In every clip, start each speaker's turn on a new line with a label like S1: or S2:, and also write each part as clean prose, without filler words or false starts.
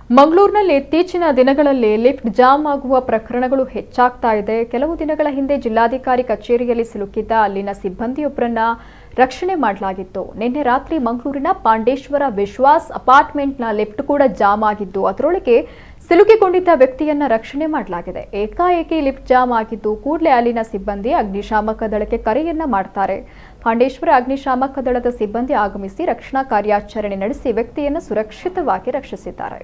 S1: ಮಂಗಳೂರಿನಲ್ಲಿ ಇತ್ತೀಚಿನ ದಿನಗಳಲ್ಲಿ ಲಿಫ್ಟ್ ಜಾಮ್ ಆಗುವ ಪ್ರಕರಣಗಳು ಹೆಚ್ಚಾಗ್ತಾ ಇದೆ. ಕೆಲವು ದಿನಗಳ ಹಿಂದೆ ಜಿಲ್ಲಾಧಿಕಾರಿ ಕಚೇರಿಯಲ್ಲಿ ಸಿಲುಕಿದ್ದ ಅಲ್ಲಿನ ಸಿಬ್ಬಂದಿಯೊಬ್ಬರನ್ನ ರಕ್ಷಣೆ ಮಾಡಲಾಗಿತ್ತು. ನಿನ್ನೆ ರಾತ್ರಿ ಮಂಗಳೂರಿನ ಪಾಂಡೇಶ್ವರ ವಿಶ್ವಾಸ್ ಅಪಾರ್ಟ್ಮೆಂಟ್ನ ಲಿಫ್ಟ್ ಕೂಡ ಜಾಮ್ ಆಗಿದ್ದು ಅದರೊಳಗೆ ಸಿಲುಕಿಕೊಂಡಿದ್ದ ವ್ಯಕ್ತಿಯನ್ನ ರಕ್ಷಣೆ ಮಾಡಲಾಗಿದೆ. ಏಕಾಏಕಿ ಲಿಫ್ಟ್ ಜಾಮ್ ಆಗಿದ್ದು ಕೂಡಲೇ ಅಲ್ಲಿನ ಸಿಬ್ಬಂದಿ ಅಗ್ನಿಶಾಮಕ ದಳಕ್ಕೆ ಕರೆಯನ್ನ ಮಾಡ್ತಾರೆ. ಪಾಂಡೇಶ್ವರ ಅಗ್ನಿಶಾಮಕ ದಳದ ಸಿಬ್ಬಂದಿ ಆಗಮಿಸಿ ರಕ್ಷಣಾ ಕಾರ್ಯಾಚರಣೆ ನಡೆಸಿ ವ್ಯಕ್ತಿಯನ್ನು ಸುರಕ್ಷಿತವಾಗಿ ರಕ್ಷಿಸಿದ್ದಾರೆ.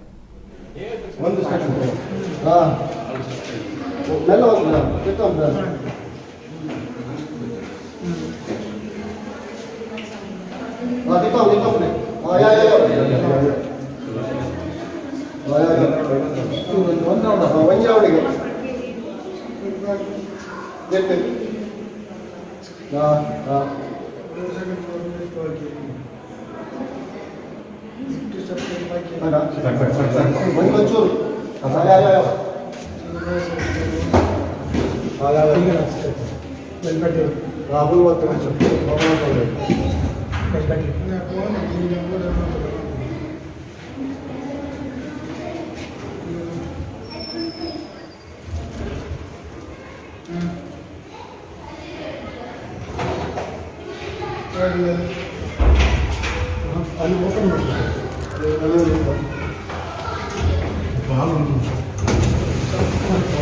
S2: ಅಲ್ಲಿ